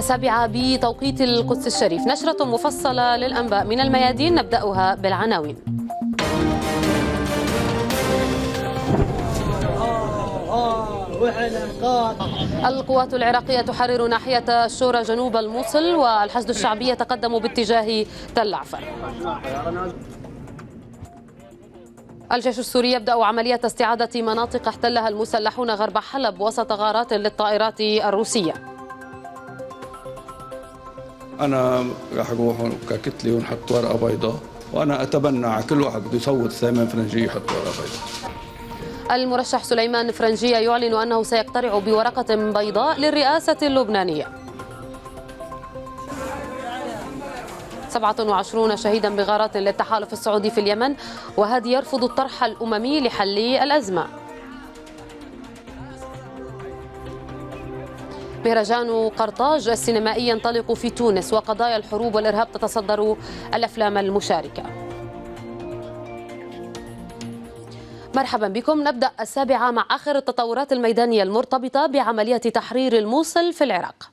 7 بتوقيت القدس الشريف. نشرة مفصلة للأنباء من الميادين، نبدأها بالعناوين. القوات العراقية تحرر ناحية الشورى جنوب الموصل، والحشد الشعبي يتقدم باتجاه تل عفر. الجيش السوري يبدأ عملية استعادة مناطق احتلها المسلحون غرب حلب وسط غارات للطائرات الروسية. أنا راح أروح ككتلة ونحط ورقة بيضاء، وأنا أتبنى على كل واحد بده يصوت سليمان فرنجية يحط ورقة بيضاء. المرشح سليمان فرنجية يعلن أنه سيقترع بورقة بيضاء للرئاسة اللبنانية. 27 شهيدا بغارات للتحالف السعودي في اليمن، وهادي يرفض الطرح الأممي لحل الأزمة. مهرجان قرطاج السينمائي ينطلق في تونس، وقضايا الحروب والإرهاب تتصدر الأفلام المشاركة. مرحبا بكم. نبدأ 7 مع آخر التطورات الميدانية المرتبطة بعملية تحرير الموصل في العراق.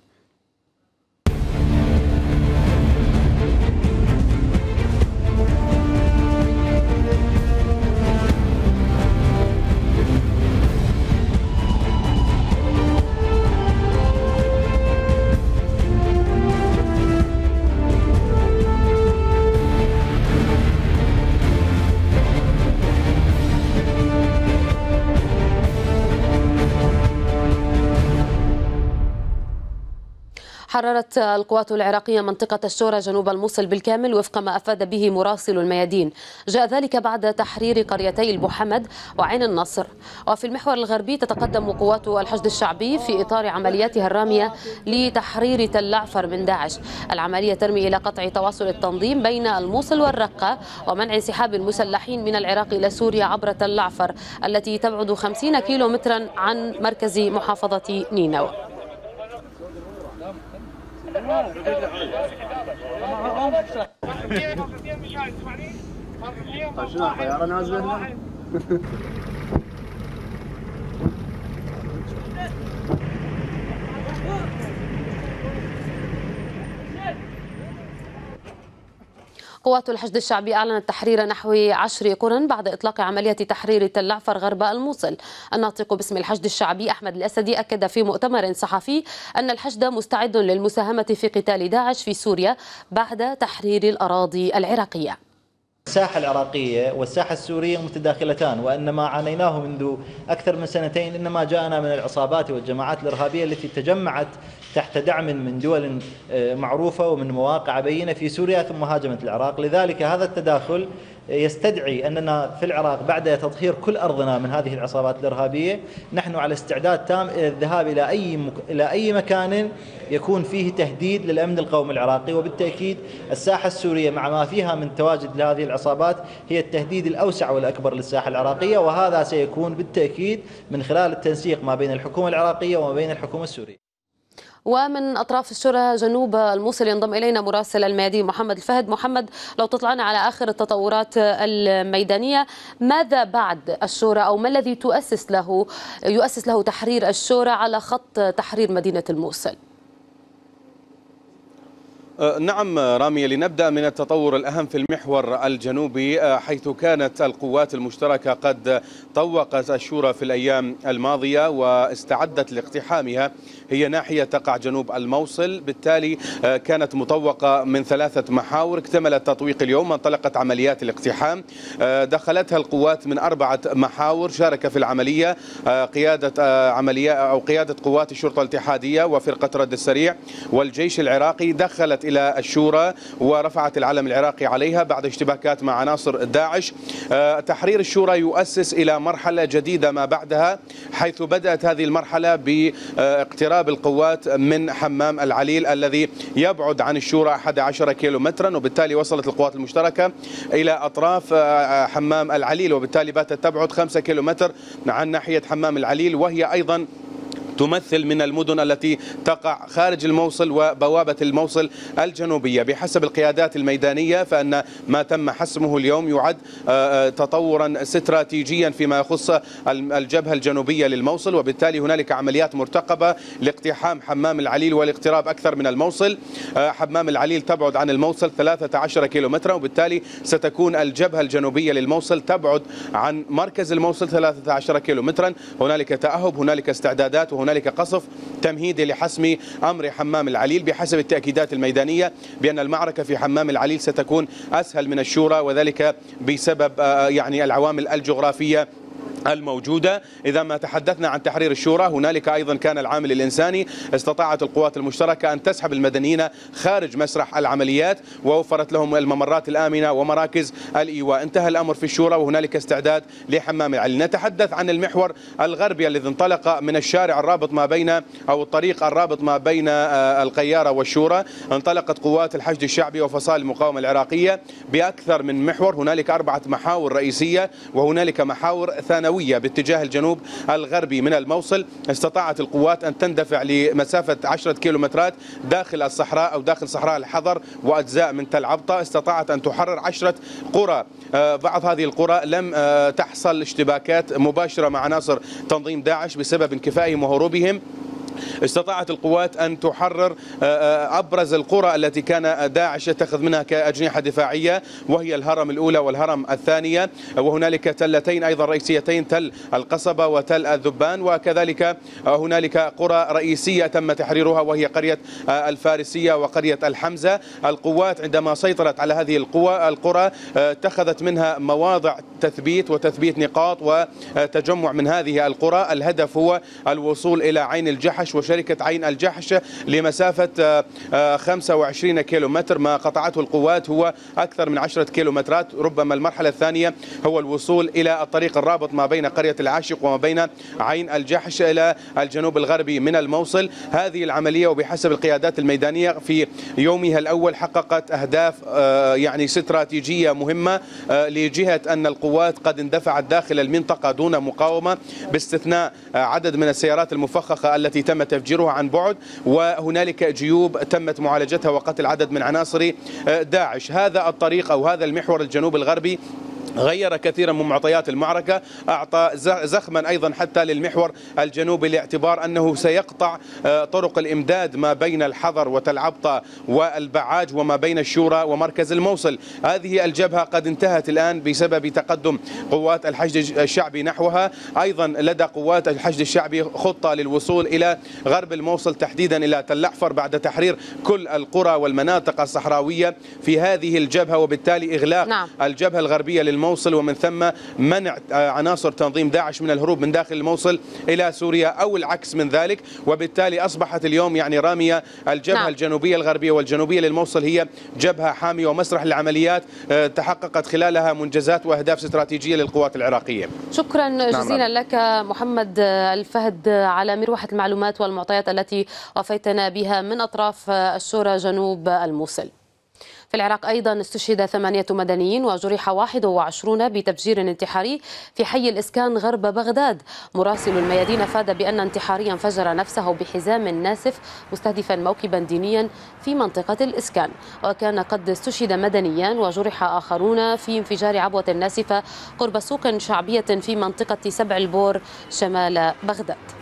حررت القوات العراقية منطقة الشورى جنوب الموصل بالكامل وفق ما أفاد به مراسل الميادين. جاء ذلك بعد تحرير قريتي البوحمد وعين النصر. وفي المحور الغربي تتقدم قوات الحشد الشعبي في إطار عملياتها الرامية لتحرير تل عفر من داعش. العملية ترمي إلى قطع تواصل التنظيم بين الموصل والرقة ومنع انسحاب المسلحين من العراق إلى سوريا عبر تل عفر التي تبعد 50 كيلومترا عن مركز محافظة نينوى. قوات الحشد الشعبي أعلنت تحرير نحو 10 قرى بعد إطلاق عملية تحرير تل عفر غرب الموصل. الناطق باسم الحشد الشعبي أحمد الأسدي أكد في مؤتمر صحفي أن الحشد مستعد للمساهمة في قتال داعش في سوريا بعد تحرير الأراضي العراقية. الساحة العراقية والساحة السورية متداخلتان، وأن ما عانيناه منذ أكثر من سنتين إنما جاءنا من العصابات والجماعات الإرهابية التي تجمعت تحت دعم من دول معروفة ومن مواقع بينة في سوريا ثم هاجمت العراق. لذلك هذا التداخل يستدعي أننا في العراق بعد تطهير كل أرضنا من هذه العصابات الإرهابية نحن على استعداد تام إلى الذهاب إلى أي مكان يكون فيه تهديد للأمن القومي العراقي. وبالتأكيد الساحة السورية مع ما فيها من تواجد لهذه العصابات هي التهديد الأوسع والأكبر للساحة العراقية، وهذا سيكون بالتأكيد من خلال التنسيق ما بين الحكومة العراقية وما بين الحكومة السورية. ومن أطراف الشورى جنوب الموصل ينضم إلينا مراسل الميادين محمد الفهد. محمد، لو تطلعنا على آخر التطورات الميدانية، ماذا بعد الشورى أو ما الذي يؤسس له تحرير الشورى على خط تحرير مدينة الموصل؟ نعم رامية، لنبدأ من التطور الأهم في المحور الجنوبي، حيث كانت القوات المشتركة قد طوقت الشورى في الأيام الماضية واستعدت لاقتحامها. هي ناحية تقع جنوب الموصل، بالتالي كانت مطوقة من 3 محاور. اكتملت تطويق اليوم، انطلقت عمليات الاقتحام، دخلتها القوات من 4 محاور. شارك في العملية قيادة قوات الشرطة الاتحادية وفرقة رد السريع والجيش العراقي. دخلت إلى الشورى ورفعت العلم العراقي عليها بعد اشتباكات مع عناصر داعش. تحرير الشورى يؤسس إلى مرحلة جديدة ما بعدها، حيث بدأت هذه المرحلة باقتراب القوات من حمام العليل الذي يبعد عن الشورى 11 كيلومترا، وبالتالي وصلت القوات المشتركة إلى أطراف حمام العليل، وبالتالي باتت تبعد 5 كيلومتر عن ناحية حمام العليل، وهي أيضا تمثل من المدن التي تقع خارج الموصل وبوابة الموصل الجنوبية. بحسب القيادات الميدانية فإن ما تم حسمه اليوم يعد تطورا استراتيجيا فيما يخص الجبهة الجنوبية للموصل، وبالتالي هنالك عمليات مرتقبة لاقتحام حمام العليل والاقتراب أكثر من الموصل. حمام العليل تبعد عن الموصل 13 كيلومترا، وبالتالي ستكون الجبهة الجنوبية للموصل تبعد عن مركز الموصل 13 كيلومترا. هنالك تأهب، هنالك استعدادات، وهنالك قصف تمهيدي لحسم أمر حمام العليل. بحسب التأكيدات الميدانية بأن المعركة في حمام العليل ستكون أسهل من الشورى، وذلك بسبب يعني العوامل الجغرافية الموجودة. إذا ما تحدثنا عن تحرير الشورى، هنالك أيضا كان العامل الإنساني. استطاعت القوات المشتركة أن تسحب المدنيين خارج مسرح العمليات ووفرت لهم الممرات الآمنة ومراكز الإيواء. انتهى الأمر في الشورى وهنالك استعداد لحمام العليل. نتحدث عن المحور الغربي الذي انطلق من الشارع الرابط ما بين أو الطريق الرابط ما بين القيارة والشورى. انطلقت قوات الحشد الشعبي وفصائل المقاومة العراقية بأكثر من محور. هنالك 4 محاور رئيسية وهنالك محاور ثانوية باتجاه الجنوب الغربي من الموصل. استطاعت القوات أن تندفع لمسافة 10 كيلومترات داخل الصحراء أو داخل صحراء الحضر وأجزاء من تل عبطة. استطاعت أن تحرر 10 قرى. بعض هذه القرى لم تحصل اشتباكات مباشرة مع عناصر تنظيم داعش بسبب انكفائهم وهروبهم. استطاعت القوات أن تحرر أبرز القرى التي كان داعش يتخذ منها كأجنحة دفاعية، وهي الهرم الأولى والهرم الثانية، وهنالك تلتين أيضا رئيسيتين، تل القصبة وتل الذبان، وكذلك هنالك قرى رئيسية تم تحريرها وهي قرية الفارسية وقرية الحمزة. القوات عندما سيطرت على هذه القرى اتخذت منها مواضع تثبيت وتثبيت نقاط وتجمع من هذه القرى. الهدف هو الوصول إلى عين الجحش وشركة عين الجحش لمسافة 25 كيلومتر. ما قطعته القوات هو أكثر من 10 كيلومترات. ربما المرحلة الثانية هو الوصول إلى الطريق الرابط ما بين قرية العاشق وما بين عين الجحش إلى الجنوب الغربي من الموصل. هذه العملية وبحسب القيادات الميدانية في يومها الأول حققت أهداف يعني استراتيجية مهمة، لجهة أن القوات قد اندفعت داخل المنطقة دون مقاومة باستثناء عدد من السيارات المفخخة التي تم تفجيرها عن بعد، وهنالك جيوب تمت معالجتها وقتل عدد من عناصر داعش. هذا الطريق أو هذا المحور الجنوب الغربي غير كثيرا من معطيات المعركة، أعطى زخما أيضا حتى للمحور الجنوبي لاعتبار أنه سيقطع طرق الإمداد ما بين الحضر وتل عبطة والبعاج وما بين الشورى ومركز الموصل. هذه الجبهة قد انتهت الآن بسبب تقدم قوات الحشد الشعبي نحوها. أيضا لدى قوات الحشد الشعبي خطة للوصول إلى غرب الموصل تحديدا إلى تل أحفر بعد تحرير كل القرى والمناطق الصحراوية في هذه الجبهة، وبالتالي إغلاق الجبهة الغربية للموصل ومن ثم منع عناصر تنظيم داعش من الهروب من داخل الموصل إلى سوريا أو العكس من ذلك. وبالتالي أصبحت اليوم يعني رامية الجبهة الجنوبية الغربية والجنوبية للموصل هي جبهة حامية ومسرح للعمليات تحققت خلالها منجزات وأهداف استراتيجية للقوات العراقية. شكرا جزيلا لك محمد الفهد على مروحة المعلومات والمعطيات التي وفيتنا بها من أطراف الشورى جنوب الموصل. في العراق أيضا استشهد 8 مدنيين وجرح 21 بتفجير انتحاري في حي الإسكان غرب بغداد. مراسل الميادين أفاد بأن انتحاريا فجر نفسه بحزام ناسف مستهدفا موكبا دينيا في منطقة الإسكان، وكان قد استشهد مدنيان وجرح آخرون في انفجار عبوة ناسفة قرب سوق شعبية في منطقة سبع البور شمال بغداد.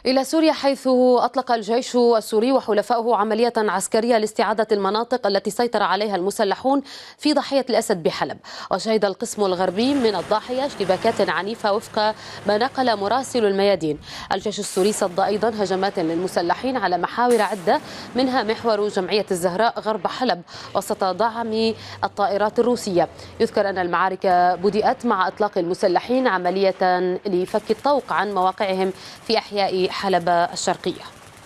إلى سوريا، حيث أطلق الجيش السوري وحلفائه عملية عسكرية لاستعادة المناطق التي سيطر عليها المسلحون في ضاحية الأسد بحلب. وشهد القسم الغربي من الضاحية اشتباكات عنيفة وفق ما نقل مراسل الميادين. الجيش السوري صد أيضا هجمات للمسلحين على محاور عدة، منها محور جمعية الزهراء غرب حلب وسط دعم الطائرات الروسية. يذكر أن المعارك بدأت مع إطلاق المسلحين عملية لفك الطوق عن مواقعهم في أحياء حلب الشرقية.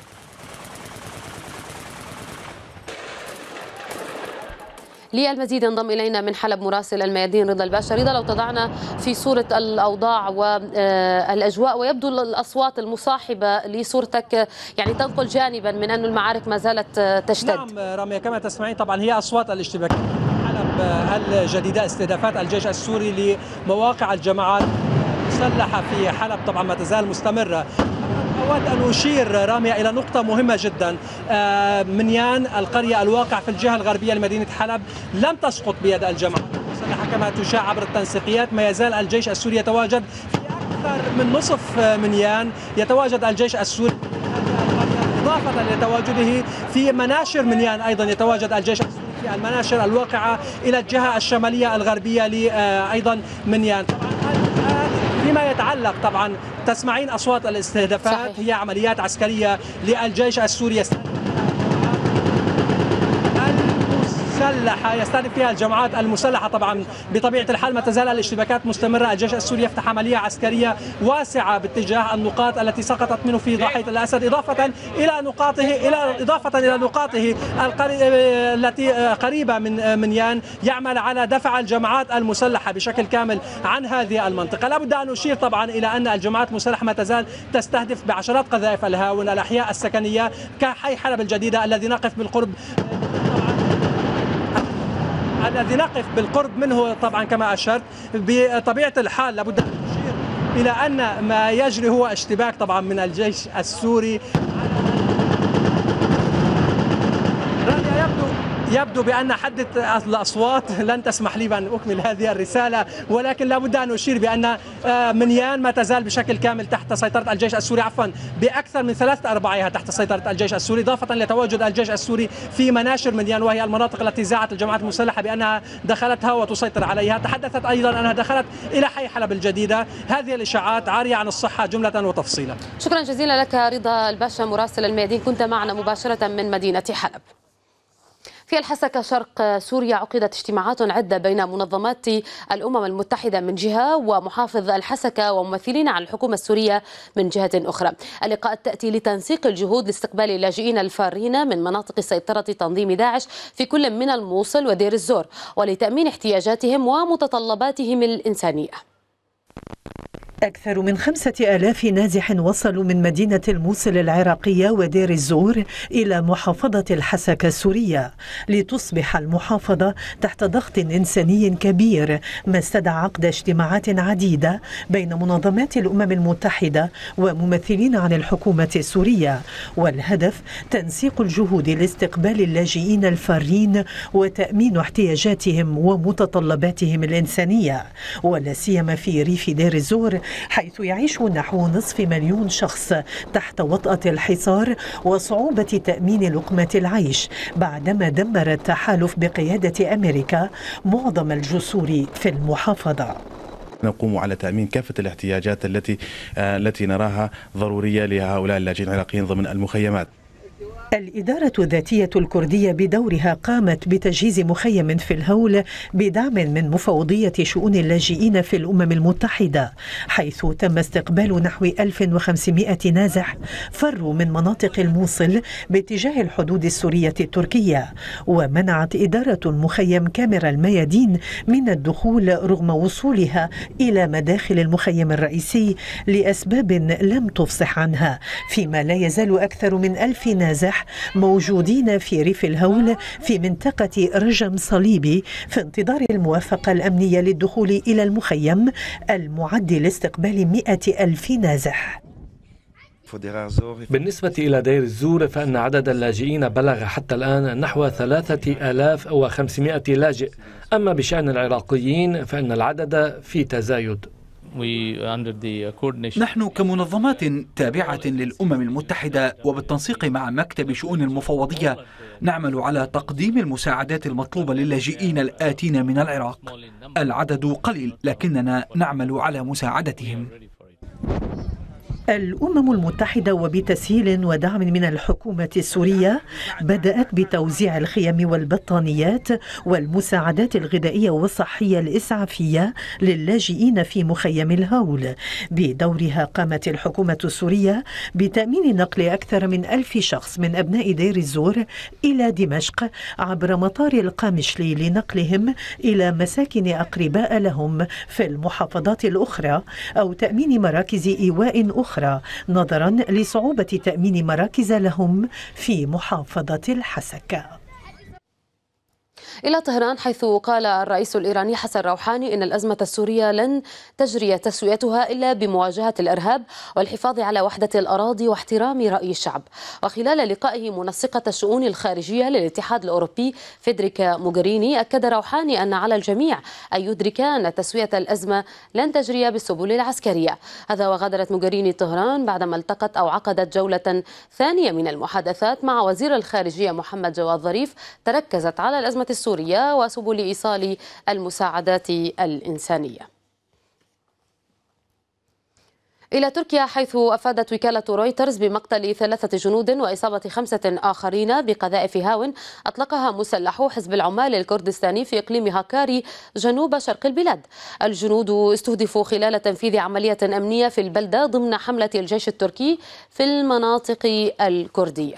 للمزيد انضم إلينا من حلب مراسل الميادين رضا الباشا. رضا، لو تضعنا في صورة الأوضاع والأجواء، ويبدو الأصوات المصاحبة لصورتك يعني تنقل جانبا من أن المعارك ما زالت تشتد. نعم رامية، كما تسمعين طبعا هي أصوات الاشتباكات حلب الجديدة، استهدافات الجيش السوري لمواقع الجماعات المسلحة في حلب طبعا ما تزال مستمرة. أود أن أشير رامية إلى نقطة مهمة جدا. منيان القرية الواقع في الجهة الغربية لمدينة حلب لم تسقط بيد الجماعات المسلحة كما تشاع عبر التنسيقيات. ما يزال الجيش السوري يتواجد في أكثر من نصف منيان، يتواجد الجيش السوري إضافة لتواجده في مناشر منيان. أيضا يتواجد الجيش السوري في المناشر الواقعة إلى الجهة الشمالية الغربية أيضا منيان. فيما يتعلق طبعا تسمعين أصوات الاستهدافات، صحيح. هي عمليات عسكرية للجيش السوري يستهدف فيها الجماعات المسلحة. طبعا بطبيعة الحال ما تزال الاشتباكات مستمرة. الجيش السوري يفتح عملية عسكرية واسعة باتجاه النقاط التي سقطت منه في ضاحية الأسد، إضافة إلى نقاطه التي قريبة من منيان. يعمل على دفع الجماعات المسلحة بشكل كامل عن هذه المنطقة. لابد أن نشير طبعا إلى أن الجماعات المسلحة ما تزال تستهدف بعشرات قذائف الهاون الأحياء السكنية كحي حلب الجديدة الذي نقف بالقرب منه. طبعا كما أشرت بطبيعة الحال لابد أن نشير إلى أن ما يجري هو اشتباك طبعا من الجيش السوري. يبدو بأن حدة الأصوات لن تسمح لي بأن أكمل هذه الرسالة، ولكن لابد أن أشير بأن منيان ما تزال بشكل كامل تحت سيطرة الجيش السوري، بأكثر من 3/4 تحت سيطرة الجيش السوري، إضافة لتواجد الجيش السوري في مناشر منيان، وهي المناطق التي زاعت الجماعات المسلحة بأنها دخلتها وتسيطر عليها. تحدثت أيضا أنها دخلت إلى حي حلب الجديدة. هذه الإشاعات عارية عن الصحة جملة وتفصيلا. شكرا جزيلا لك رضا الباشا مراسل الميادين، كنت معنا مباشرة من مدينة حلب. في الحسكة شرق سوريا عقدت اجتماعات عدة بين منظمات الأمم المتحدة من جهة ومحافظ الحسكة وممثلين عن الحكومة السورية من جهة أخرى. اللقاءات تأتي لتنسيق الجهود لاستقبال اللاجئين الفارين من مناطق سيطرة تنظيم داعش في كل من الموصل ودير الزور، ولتأمين احتياجاتهم ومتطلباتهم الإنسانية. أكثر من 5000 نازح وصلوا من مدينة الموصل العراقية ودير الزور إلى محافظة الحسكة السورية، لتصبح المحافظة تحت ضغط إنساني كبير، ما استدعى عقد اجتماعات عديدة بين منظمات الأمم المتحدة وممثلين عن الحكومة السورية، والهدف تنسيق الجهود لاستقبال اللاجئين الفارين وتأمين احتياجاتهم ومتطلباتهم الإنسانية، ولا سيما في ريف دير الزور، حيث يعيش نحو 500,000 شخص تحت وطأة الحصار وصعوبة تأمين لقمة العيش بعدما دمر التحالف بقيادة أمريكا معظم الجسور في المحافظة. نقوم على تأمين كافة الاحتياجات التي نراها ضرورية لهؤلاء اللاجئين العراقيين ضمن المخيمات. الإدارة الذاتية الكردية بدورها قامت بتجهيز مخيم في الهول بدعم من مفوضية شؤون اللاجئين في الأمم المتحدة، حيث تم استقبال نحو 1500 نازح فروا من مناطق الموصل باتجاه الحدود السورية التركية. ومنعت إدارة المخيم كاميرا الميادين من الدخول رغم وصولها إلى مداخل المخيم الرئيسي لأسباب لم تفصح عنها، فيما لا يزال أكثر من 1000 نازح موجودين في ريف الهول في منطقة رجم صليبي في انتظار الموافقة الأمنية للدخول إلى المخيم المعد لاستقبال 100,000 نازح. بالنسبة إلى دير الزور فإن عدد اللاجئين بلغ حتى الآن نحو 3500 لاجئ، أما بشأن العراقيين فإن العدد في تزايد. نحن كمنظمات تابعة للأمم المتحدة وبالتنسيق مع مكتب شؤون المفوضية نعمل على تقديم المساعدات المطلوبة للاجئين الآتين من العراق. العدد قليل لكننا نعمل على مساعدتهم. الأمم المتحدة وبتسهيل ودعم من الحكومة السورية بدأت بتوزيع الخيم والبطانيات والمساعدات الغذائية والصحية الإسعافية للاجئين في مخيم الهول. بدورها قامت الحكومة السورية بتأمين نقل أكثر من 1000 شخص من أبناء دير الزور إلى دمشق عبر مطار القامشلي لنقلهم إلى مساكن أقرباء لهم في المحافظات الأخرى أو تأمين مراكز إيواء أخرى نظرا لصعوبة تأمين مراكز لهم في محافظة الحسكة. إلى طهران، حيث قال الرئيس الإيراني حسن روحاني إن الأزمة السورية لن تجري تسويتها إلا بمواجهة الإرهاب والحفاظ على وحدة الأراضي واحترام رأي الشعب. وخلال لقائه منسقة الشؤون الخارجية للاتحاد الأوروبي فيدريكا موغريني، أكد روحاني أن على الجميع أن يدرك أن تسوية الأزمة لن تجري بالسبل العسكرية. هذا وغادرت موغريني طهران بعدما التقت أو عقدت جولة ثانية من المحادثات مع وزير الخارجية محمد جواد ظريف تركزت على الأزمة السورية وسبل إيصال المساعدات الإنسانية. إلى تركيا، حيث أفادت وكالة رويترز بمقتل 3 جنود وإصابة 5 آخرين بقذائف هاون أطلقها مسلحو حزب العمال الكردستاني في إقليم هاكاري جنوب شرق البلاد. الجنود استهدفوا خلال تنفيذ عملية أمنية في البلدة ضمن حملة الجيش التركي في المناطق الكردية.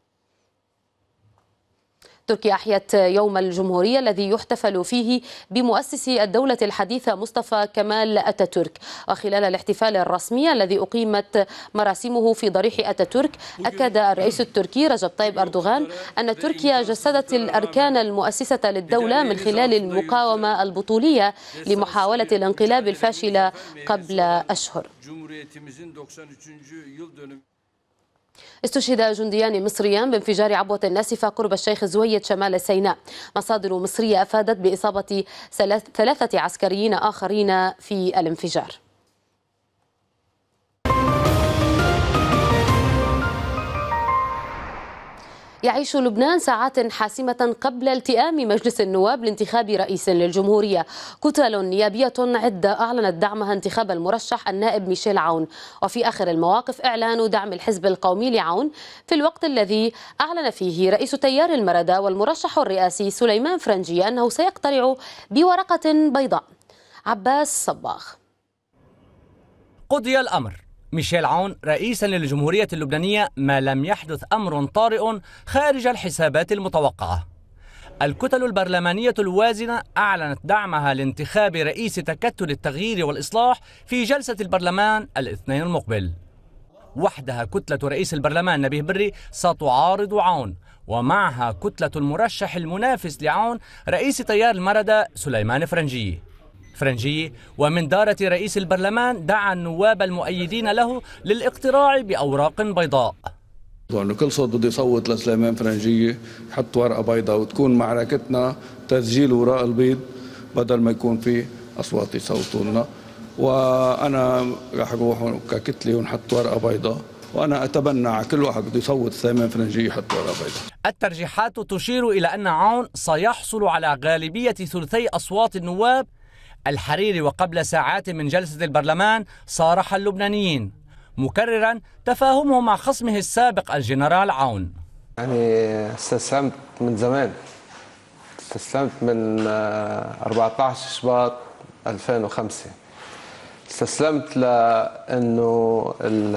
تركيا أحيت يوم الجمهورية الذي يحتفل فيه بمؤسس الدولة الحديثة مصطفى كمال أتاتورك. وخلال الاحتفال الرسمي الذي أقيمت مراسمه في ضريح أتاتورك، أكد الرئيس التركي رجب طيب أردوغان أن تركيا جسدت الأركان المؤسسة للدولة من خلال المقاومة البطولية لمحاولة الانقلاب الفاشلة قبل أشهر. استشهد جنديان مصريان بانفجار عبوة ناسفة قرب الشيخ زويد شمال سيناء. مصادر مصرية أفادت بإصابة 3 عسكريين آخرين في الانفجار. يعيش لبنان ساعات حاسمة قبل التئام مجلس النواب لانتخاب رئيس للجمهورية. كتل نيابية عدة أعلنت دعمها انتخاب المرشح النائب ميشيل عون، وفي آخر المواقف إعلان دعم الحزب القومي لعون في الوقت الذي أعلن فيه رئيس تيار المردة والمرشح الرئاسي سليمان فرنجي أنه سيقترع بورقة بيضاء. عباس صباغ. قضي الأمر، ميشيل عون رئيسا للجمهورية اللبنانية، ما لم يحدث أمر طارئ خارج الحسابات المتوقعة. الكتل البرلمانية الوازنة أعلنت دعمها لانتخاب رئيس تكتل التغيير والإصلاح في جلسة البرلمان الاثنين المقبل. وحدها كتلة رئيس البرلمان نبيه بري ستعارض عون، ومعها كتلة المرشح المنافس لعون رئيس تيار المردة سليمان فرنجي ومن دارة رئيس البرلمان دعا النواب المؤيدين له للاقتراع بأوراق بيضاء. وأنه كل صوت بده يصوت لسليمان فرنجية يحط ورقة بيضاء وتكون معركتنا تسجيل وراء البيض بدل ما يكون في أصوات يصوتوا لنا. وأنا رح أروح ككتلة ونحط ورقة بيضاء، وأنا أتبنى على كل واحد بده يصوت سليمان فرنجية يحط ورقة بيضاء. الترجيحات تشير إلى أن عون سيحصل على غالبية 2/3 أصوات النواب الحريري. وقبل ساعات من جلسة البرلمان صارح اللبنانيين مكررا تفاهمه مع خصمه السابق الجنرال عون. يعني استسلمت من زمان، استسلمت من 14 شباط 2005. استسلمت لأنه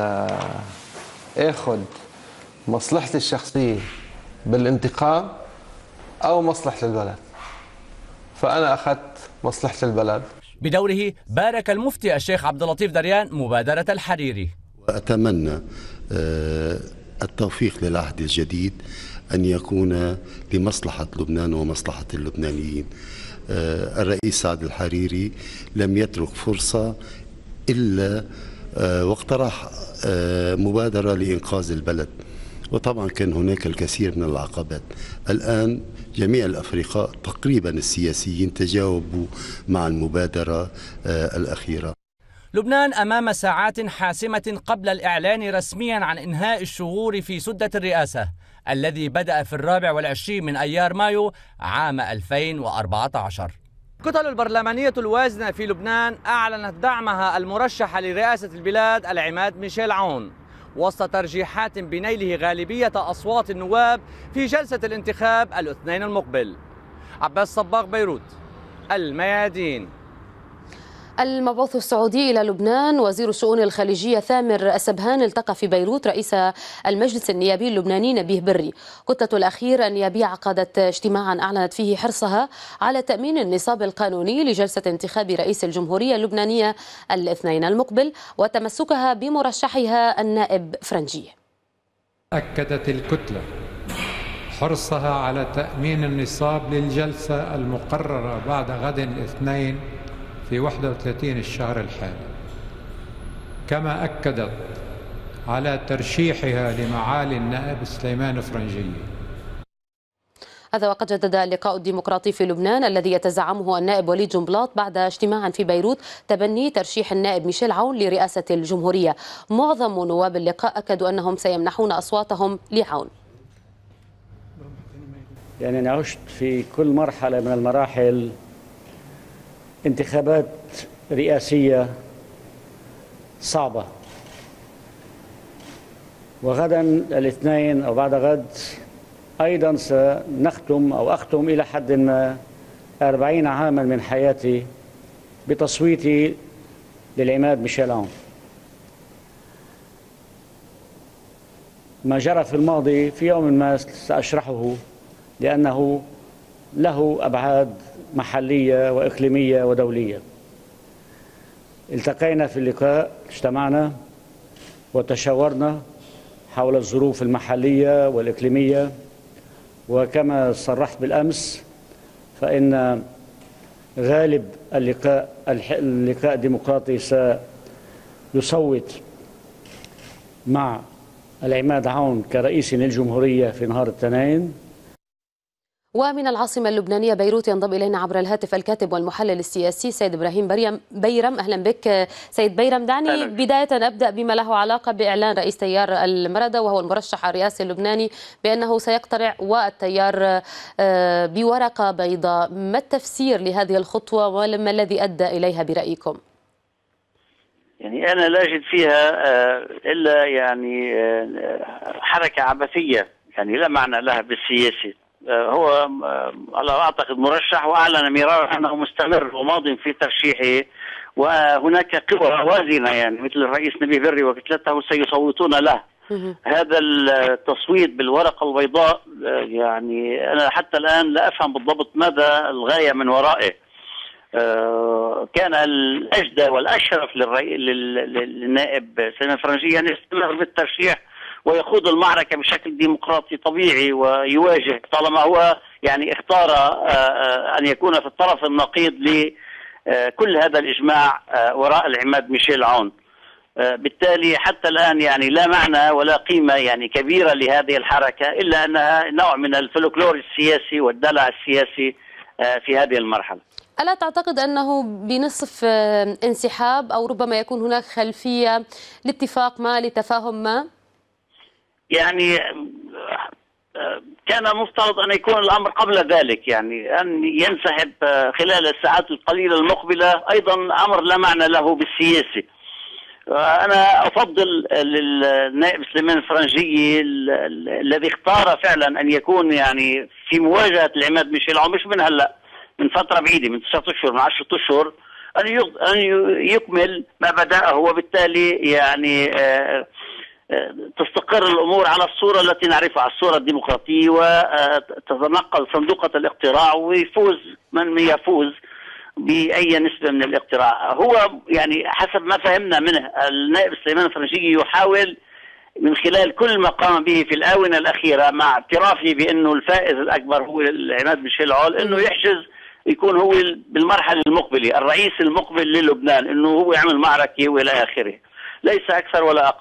اخذ مصلحتي الشخصية بالانتقام أو مصلحة البلد، فأنا أخذت مصلحة البلد. بدوره بارك المفتي الشيخ عبد اللطيف دريان مبادرة الحريري. وأتمنى التوفيق للعهد الجديد أن يكون لمصلحة لبنان ومصلحة اللبنانيين. الرئيس سعد الحريري لم يترك فرصة إلا واقترح مبادرة لإنقاذ البلد، وطبعا كان هناك الكثير من العقبات. الآن جميع الأفرقاء تقريبا السياسيين تجاوبوا مع المبادرة الأخيرة. لبنان أمام ساعات حاسمة قبل الإعلان رسميا عن إنهاء الشغور في سدة الرئاسة الذي بدأ في 24 من أيار مايو عام 2014. الكتل البرلمانية الوازنة في لبنان أعلنت دعمها المرشح لرئاسة البلاد العماد ميشيل عون وسط ترجيحات بنيله غالبية أصوات النواب في جلسة الانتخاب الاثنين المقبل. عباس صباغ، بيروت، الميادين. المبعوث السعودي إلى لبنان وزير الشؤون الخليجية ثامر السبهان التقى في بيروت رئيس المجلس النيابي اللبناني نبيه بري. كتلة الأخير النيابية عقدت اجتماعا أعلنت فيه حرصها على تأمين النصاب القانوني لجلسة انتخاب رئيس الجمهورية اللبنانية الاثنين المقبل وتمسكها بمرشحها النائب فرنجية. أكدت الكتلة حرصها على تأمين النصاب للجلسة المقررة بعد غد الاثنين في 31 الشهر الحالي، كما أكدت على ترشيحها لمعالي النائب سليمان فرنجية. هذا وقد جدد اللقاء الديمقراطي في لبنان الذي يتزعمه النائب وليد جنبلاط بعد اجتماع في بيروت تبني ترشيح النائب ميشيل عون لرئاسة الجمهورية. معظم نواب اللقاء أكدوا أنهم سيمنحون أصواتهم لعون. يعني أنا عشت في كل مرحلة من المراحل انتخابات رئاسية صعبة، وغدا الاثنين أو بعد غد أيضا سنختم أو أختم إلى حد ما 40 عاما من حياتي بتصويتي للعماد ميشيل عون. ما جرى في الماضي في يوم ما سأشرحه لأنه له أبعاد محلية وإقليمية ودولية. التقينا في اللقاء، اجتمعنا وتشاورنا حول الظروف المحلية والإقليمية، وكما صرحت بالأمس فإن غالب اللقاء الديمقراطي سيصوت مع العماد عون كرئيس للجمهورية في نهار الاثنين. ومن العاصمة اللبنانية بيروت ينضم إلينا عبر الهاتف الكاتب والمحلل السياسي سيد إبراهيم بيرم. أهلا بك سيد بيرم. دعني بداية أبدأ بما له علاقة بإعلان رئيس تيار المردة وهو المرشح الرئاسي اللبناني بأنه سيقترع والتيار بورقة بيضاء. ما التفسير لهذه الخطوة وما الذي أدى إليها برأيكم؟ يعني أنا لا أجد فيها إلا يعني حركة عبثية، يعني لا معنى لها بالسياسة. هو على أعتقد مرشح وأعلن مرارا أنه مستمر وماض في ترشيحه، وهناك قوى وازنة يعني مثل الرئيس نبيه بري وكتلته سيصوتون له. هذا التصويت بالورقة البيضاء يعني أنا حتى الآن لا أفهم بالضبط ماذا الغاية من ورائه. كان الأجدى والأشرف للنائب سليمان فرنجية أن يستمر بالترشيح ويخوض المعركة بشكل ديمقراطي طبيعي ويواجه، طالما هو يعني اختار أن يكون في الطرف النقيض لكل هذا الإجماع وراء العماد ميشيل عون. بالتالي حتى الآن يعني لا معنى ولا قيمة يعني كبيرة لهذه الحركة إلا أنها نوع من الفلكلور السياسي والدلع السياسي في هذه المرحلة. ألا تعتقد أنه بنصف انسحاب أو ربما يكون هناك خلفية لاتفاق ما لتفاهم ما؟ يعني كان مفترض أن يكون الأمر قبل ذلك، يعني أن ينسحب خلال الساعات القليلة المقبلة أيضا أمر لا معنى له بالسياسة. أنا أفضل للنائب سليمان فرنجي الذي اختار فعلا أن يكون يعني في مواجهة العماد ميشيل عون، مش من هلأ، من فترة بعيدة، من 9 أشهر، من 10 أشهر، أن يكمل ما بدأه، وبالتالي يعني تستقر الأمور على الصورة التي نعرفها، على الصورة الديمقراطية، وتتنقل صندوقة الاقتراع ويفوز من يفوز بأي نسبة من الاقتراع. هو يعني حسب ما فهمنا منه النائب سليمان الفرنجي يحاول من خلال كل ما قام به في الآونة الأخيرة مع اعترافه بأنه الفائز الأكبر هو العماد ميشيل عون، أنه يحجز يكون هو بالمرحلة المقبلة الرئيس المقبل للبنان، أنه هو يعمل معركة وإلى آخره، ليس أكثر ولا أقل.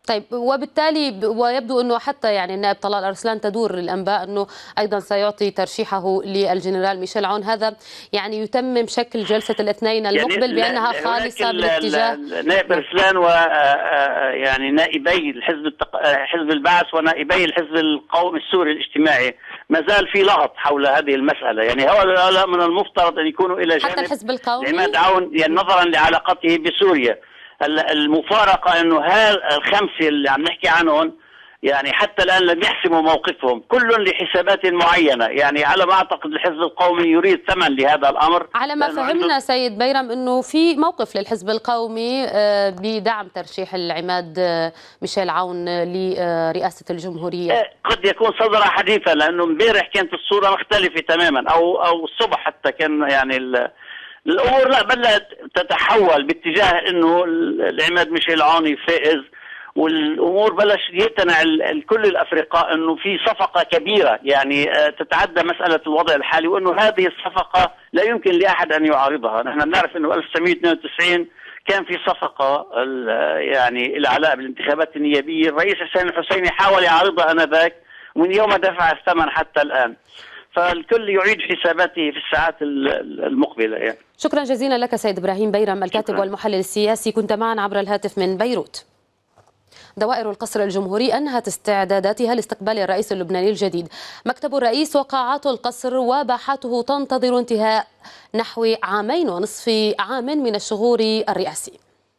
طيب وبالتالي ويبدو أنه حتى يعني النائب طلال أرسلان تدور الأنباء أنه أيضا سيعطي ترشيحه للجنرال ميشيل عون، هذا يعني يتمم شكل جلسة الاثنين المقبل يعني بأنها خالصة بالاتجاه نائب أرسلان و يعني نائبي حزب البعث ونائبي الحزب القومي السوري الاجتماعي ما زال في لغط حول هذه المسألة، يعني هؤلاء من المفترض أن يكونوا إلى جانب حتى الحزب القومي عماد عون يعني نظرا لعلاقته بسوريا. المفارقة انه الخمسة اللي عم نحكي عنهم يعني حتى الان لم يحسموا موقفهم، كل لحسابات معينة، يعني على ما اعتقد الحزب القومي يريد ثمن لهذا الامر. على ما فهمنا سيد بيرم انه في موقف للحزب القومي بدعم ترشيح العماد ميشيل عون لرئاسة الجمهورية. قد يكون صدر حديثا، لانه امبارح كانت الصورة مختلفة تماما، او الصبح حتى كان يعني الامور لا بدأت تتحول باتجاه انه العماد ميشيل عون فائز، والامور بلش يقتنع كل الافرقاء انه في صفقه كبيره يعني تتعدى مساله الوضع الحالي، وانه هذه الصفقه لا يمكن لاحد ان يعارضها. نحن بنعرف انه 1992 كان في صفقه يعني العلاء بالانتخابات النيابيه، الرئيس حسين الحسيني حاول يعارضها انذاك، ومن يوم دفع الثمن حتى الان. فالكل يعيد حساباته في الساعات المقبلة يعني. شكرا جزيلا لك سيد إبراهيم بيرم الكاتب والمحلل السياسي، كنت معنا عبر الهاتف من بيروت. دوائر القصر الجمهوري أنهت استعداداتها لاستقبال الرئيس اللبناني الجديد. مكتب الرئيس وقاعات القصر وباحاته تنتظر انتهاء نحو 2.5 عام من الشهور الرئاسي.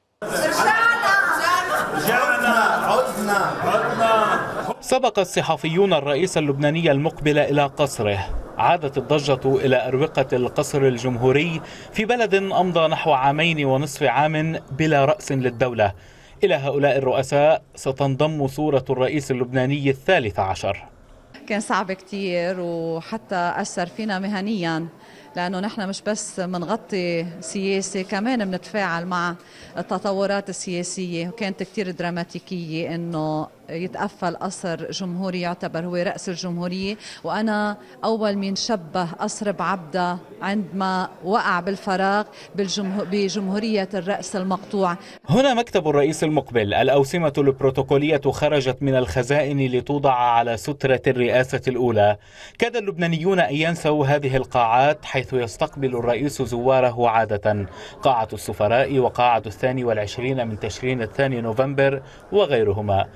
سبق الصحفيون الرئيس اللبناني المقبل إلى قصره. عادت الضجة إلى أروقة القصر الجمهوري في بلد أمضى نحو 2.5 عام بلا رأس للدولة. إلى هؤلاء الرؤساء ستنضم صورة الرئيس اللبناني 13. كان صعب كتير وحتى أثر فينا مهنيا، لأنه نحن مش بس منغطي سياسي، كمان بنتفاعل مع التطورات السياسية، وكانت كتير دراماتيكية إنه يتقفل قصر جمهوري يعتبر هو رأس الجمهورية، وأنا أول من شبه قصر بعبدة عندما وقع بالفراغ بجمهورية الرأس المقطوع. هنا مكتب الرئيس المقبل. الأوسمة البروتوكولية خرجت من الخزائن لتوضع على سترة الرئاسة الأولى. كاد اللبنانيون أن ينسوا هذه القاعات حيث يستقبل الرئيس زواره عادة، قاعة السفراء وقاعة 22 من تشرين 2 نوفمبر وغيرهما.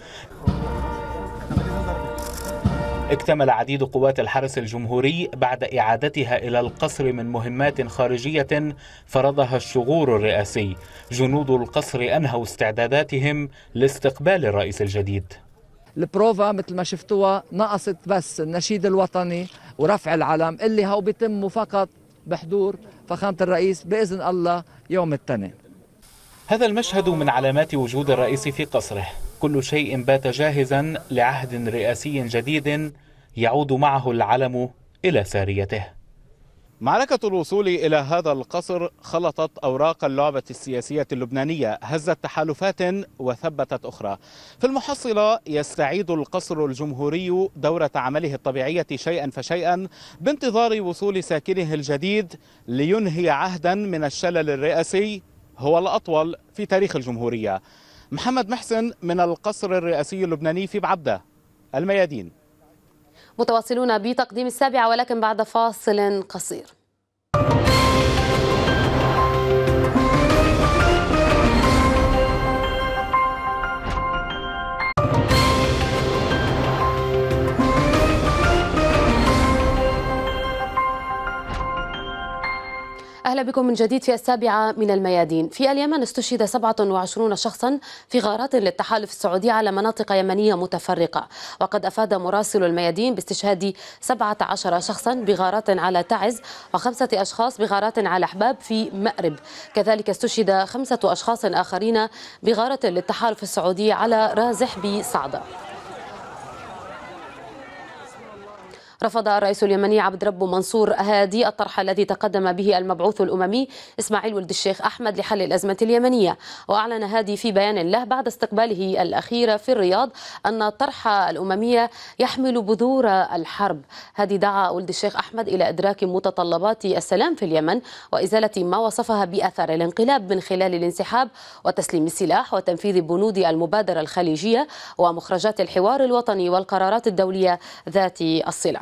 اكتمل عديد قوات الحرس الجمهوري بعد إعادتها إلى القصر من مهمات خارجية فرضها الشغور الرئاسي. جنود القصر أنهوا استعداداتهم لاستقبال الرئيس الجديد. البروفا مثل ما شفتوها نقصت بس النشيد الوطني ورفع العلم اللي هو بيتم فقط بحضور فخامة الرئيس بإذن الله يوم الاثنين. هذا المشهد من علامات وجود الرئيس في قصره. كل شيء بات جاهزا لعهد رئاسي جديد يعود معه العلم إلى ساريته. معركة الوصول إلى هذا القصر خلطت أوراق اللعبة السياسية اللبنانية، هزت تحالفات وثبتت أخرى. في المحصلة يستعيد القصر الجمهوري دورة عمله الطبيعية شيئا فشيئا بانتظار وصول ساكنه الجديد لينهي عهدا من الشلل الرئاسي هو الأطول في تاريخ الجمهورية. محمد محسن من القصر الرئاسي اللبناني في بعبدة، الميادين. متواصلون بتقديم 7 ولكن بعد فاصل قصير. أهلا بكم من جديد في 7 من الميادين. في اليمن استشهد 27 شخصا في غارات للتحالف السعودي على مناطق يمنية متفرقة، وقد أفاد مراسل الميادين باستشهاد 17 شخصا بغارات على تعز و5 أشخاص بغارات على حباب في مأرب. كذلك استشهد 5 أشخاص آخرين بغارة للتحالف السعودي على رازح بصعدة. رفض الرئيس اليمني عبد ربه منصور هادي الطرح الذي تقدم به المبعوث الأممي إسماعيل ولد الشيخ أحمد لحل الأزمة اليمنية. وأعلن هادي في بيان له بعد استقباله الأخير في الرياض أن الطرح الأممي يحمل بذور الحرب. هادي دعا ولد الشيخ أحمد إلى إدراك متطلبات السلام في اليمن وإزالة ما وصفها بأثر الانقلاب من خلال الانسحاب وتسليم السلاح وتنفيذ بنود المبادرة الخليجية ومخرجات الحوار الوطني والقرارات الدولية ذات الصلة.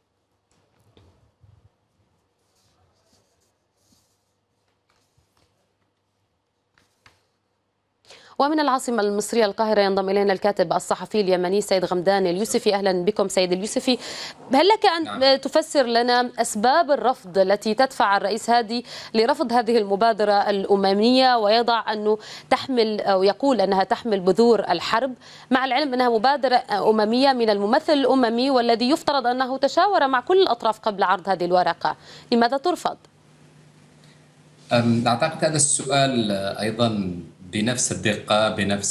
ومن العاصمة المصرية القاهرة ينضم إلينا الكاتب الصحفي اليمني سيد غمدان اليوسفي. أهلا بكم سيد اليوسفي. هل لك أن تفسر لنا أسباب الرفض التي تدفع الرئيس هادي لرفض هذه المبادرة الأممية ويضع أنه تحمل أو يقول أنها تحمل بذور الحرب، مع العلم أنها مبادرة أممية من الممثل الأممي والذي يفترض أنه تشاور مع كل الأطراف قبل عرض هذه الورقة، لماذا ترفض؟ أعتقد هذا السؤال أيضا بنفس الدقة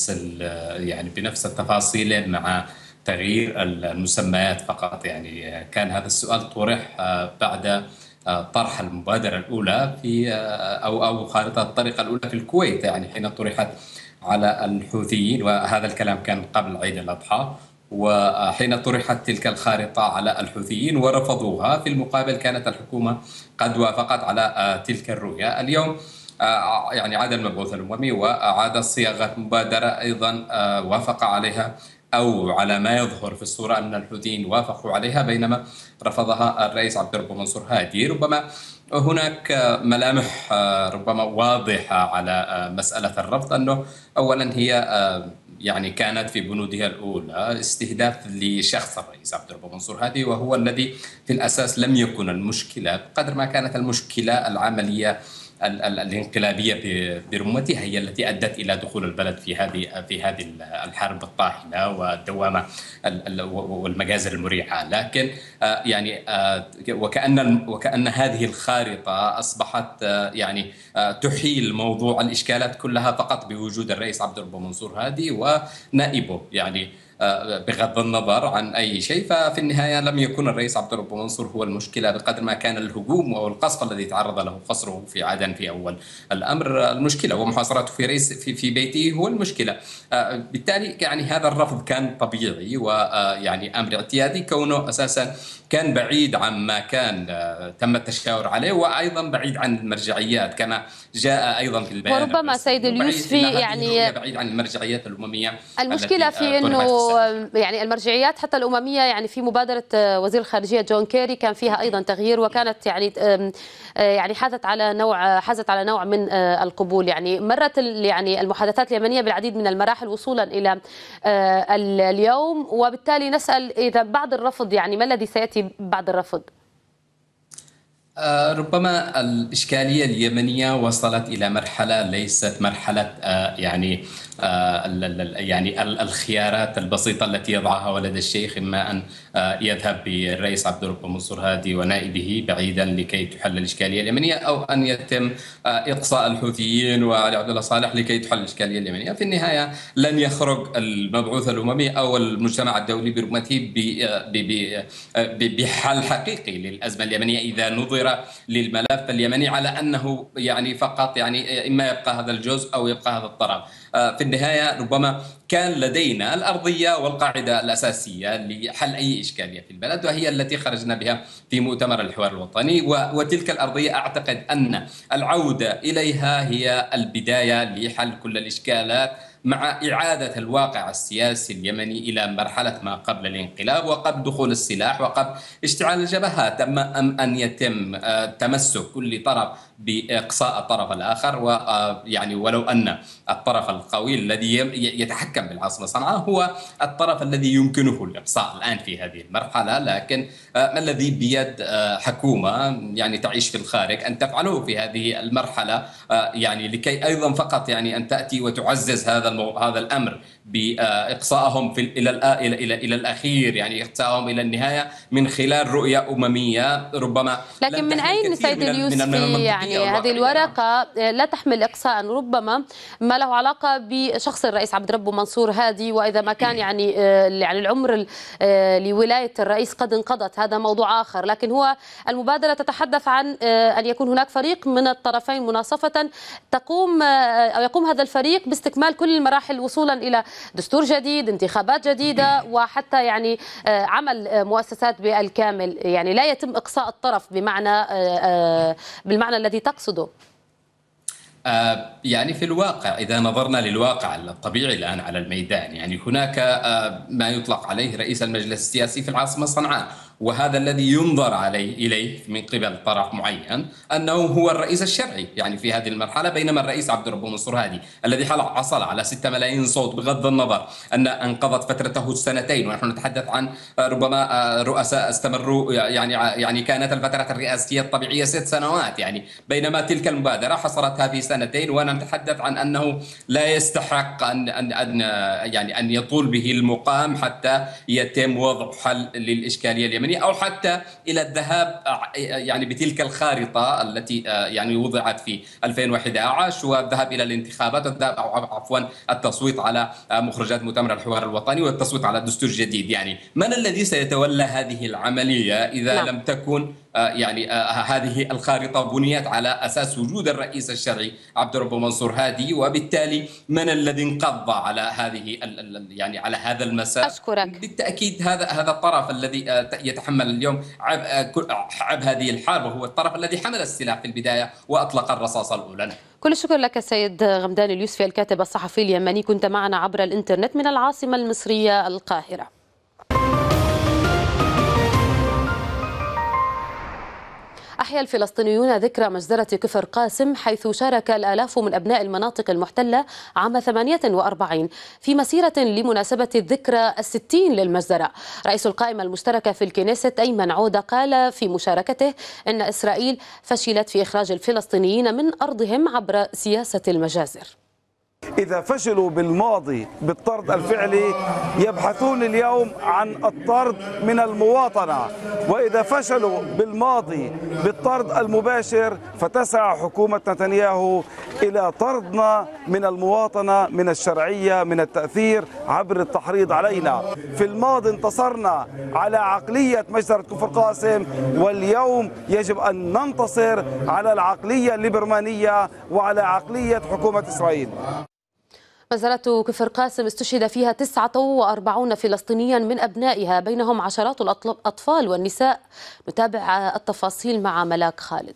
بنفس التفاصيل مع تغيير المسميات فقط. يعني كان هذا السؤال طرح بعد طرح المبادرة الأولى في أو خارطة الطريق الأولى في الكويت، يعني حين طرحت على الحوثيين، وهذا الكلام كان قبل عيد الأضحى، وحين طرحت تلك الخارطة على الحوثيين ورفضوها، في المقابل كانت الحكومة قد وافقت على تلك الرؤية. اليوم يعني عاد المبعوث الأممي وأعاد صياغة مبادرة أيضا وافق عليها، أو على ما يظهر في الصورة أن الحوثيين وافقوا عليها بينما رفضها الرئيس عبد ربه منصور هادي. ربما هناك ملامح ربما واضحة على مسألة الرفض، أنه أولا هي يعني كانت في بنودها الأولى استهداف لشخص الرئيس عبد ربه منصور هادي، وهو الذي في الأساس لم يكن المشكلة قدر ما كانت المشكلة العملية الانقلابية برمتها هي التي أدت إلى دخول البلد في هذه الحرب الطاحنة والدوامة والمجازر المريعة. لكن يعني وكأن هذه الخارطة أصبحت يعني تحيل موضوع الإشكالات كلها فقط بوجود الرئيس عبد ربه منصور هادي ونائبه، يعني بغض النظر عن أي شيء. ففي النهاية لم يكن الرئيس عبد ربه منصور هو المشكلة بقدر ما كان الهجوم أو القصف الذي تعرض له قصره في عدن في أول الأمر المشكلة، ومحاصرته في بيته هو المشكلة. بالتالي يعني هذا الرفض كان طبيعي ويعني أمر اعتيادي، كونه أساسا كان بعيد عما كان تم التشاور عليه، وأيضا بعيد عن المرجعيات كما جاء أيضا في البيان. وربما سيد اليوسفي يعني بعيد عن المرجعيات الأممية. المشكلة في أنه يعني المرجعيات حتى الأممية، يعني في مبادرة وزير الخارجية جون كيري كان فيها أيضا تغيير، وكانت يعني حازت على نوع من القبول. يعني مرت يعني المحادثات اليمنية بالعديد من المراحل وصولا إلى اليوم، وبالتالي نسأل إذا بعد الرفض يعني ما الذي سيأتي بعد الرفض؟ ربما الإشكالية اليمنية وصلت إلى مرحلة ليست مرحلة يعني الخيارات البسيطة التي يضعها ولد الشيخ، إما أن يذهب بالرئيس عبد ربه منصور هادي ونائبه بعيدا لكي تحل الإشكالية اليمنية، أو أن يتم إقصاء الحوثيين وعلي عبد الله صالح لكي تحل الإشكالية اليمنية. في النهاية لن يخرج المبعوث الأممي أو المجتمع الدولي برمته بحل حقيقي للأزمة اليمنية إذا نظر للملف اليمني على أنه يعني فقط يعني إما يبقى هذا الجزء أو يبقى هذا الطرف. في النهاية ربما كان لدينا الأرضية والقاعدة الأساسية لحل أي إشكالية في البلد، وهي التي خرجنا بها في مؤتمر الحوار الوطني، وتلك الأرضية أعتقد أن العودة إليها هي البداية لحل كل الإشكالات مع إعادة الواقع السياسي اليمني إلى مرحلة ما قبل الانقلاب وقبل دخول السلاح وقبل اشتعال الجبهات، أما أن يتم تمسك كل طرف بإقصاء الطرف الآخر. ويعني ولو أن الطرف القوي الذي يتحكم بالعاصمة صنعاء هو الطرف الذي يمكنه الإقصاء الآن في هذه المرحلة، لكن ما الذي بيد حكومة يعني تعيش في الخارج أن تفعله في هذه المرحلة، يعني لكي أيضا فقط يعني أن تأتي وتعزز هذا الأمر بإقصائهم إلى الأخير، يعني إقصائهم إلى النهاية من خلال رؤية أممية ربما. لكن من أين سيد اليوسفي يعني هذه الورقة لا تحمل إقصاء، ربما ما له علاقة بشخص الرئيس عبد ربه منصور هادي، وإذا ما كان يعني العمر لولاية الرئيس قد انقضت هذا موضوع آخر، لكن هو المبادرة تتحدث عن أن يكون هناك فريق من الطرفين مناصفة يقوم هذا الفريق باستكمال كل المراحل وصولا إلى دستور جديد، انتخابات جديدة، وحتى يعني عمل مؤسسات بالكامل. يعني لا يتم إقصاء الطرف بالمعنى الذي تقصده. يعني في الواقع إذا نظرنا للواقع الطبيعي الآن على الميدان، يعني هناك ما يطلق عليه رئيس المجلس السياسي في العاصمة صنعاء، وهذا الذي ينظر إليه من قبل طرف معين أنه هو الرئيس الشرعي يعني في هذه المرحلة، بينما الرئيس عبد ربه منصور هادي الذي حصل على 6 ملايين صوت، بغض النظر أن انقضت فترته 2 ونحن نتحدث عن ربما رؤساء استمروا يعني كانت الفترة الرئاسية الطبيعية 6 سنوات، يعني بينما تلك المبادرة حصرتها في 2 ونتحدث عن أنه لا يستحق أن يطول به المقام حتى يتم وضع حل للإشكالية اليمنية، أو حتى إلى الذهاب يعني بتلك الخارطة التي يعني وضعت في 2011 والذهاب إلى الانتخابات التصويت على مخرجات مؤتمر الحوار الوطني والتصويت على دستور جديد. يعني من الذي سيتولى هذه العملية إذا لم تكن يعني هذه الخارطة بنيت على أساس وجود الرئيس الشرعي عبد ربه منصور هادي، وبالتالي من الذي انقض على هذه يعني على هذا المسار؟ أشكرك. بالتأكيد هذا الطرف الذي يتحمل اليوم عبء هذه الحرب، وهو الطرف الذي حمل السلاح في البداية وأطلق الرصاصة الأولى. كل الشكر لك سيد غمدان اليوسفي الكاتب الصحفي اليمني، كنت معنا عبر الإنترنت من العاصمة المصرية القاهرة. أحيا الفلسطينيون ذكرى مجزرة كفر قاسم، حيث شارك الآلاف من أبناء المناطق المحتلة عام 48 في مسيرة لمناسبة الذكرى 60 للمجزرة. رئيس القائمة المشتركة في الكنيست أيمن عودة قال في مشاركته أن إسرائيل فشلت في إخراج الفلسطينيين من أرضهم عبر سياسة المجازر. إذا فشلوا بالماضي بالطرد الفعلي يبحثون اليوم عن الطرد من المواطنة، وإذا فشلوا بالماضي بالطرد المباشر فتسعى حكومة نتنياهو إلى طردنا من المواطنة، من الشرعية، من التأثير عبر التحريض علينا. في الماضي انتصرنا على عقلية مجزرة كفر قاسم، واليوم يجب أن ننتصر على العقلية الليبرمانية وعلى عقلية حكومة إسرائيل. مجزرة كفر قاسم استشهد فيها 49 فلسطينيا من أبنائها، بينهم عشرات الأطفال والنساء. نتابع التفاصيل مع ملاك خالد.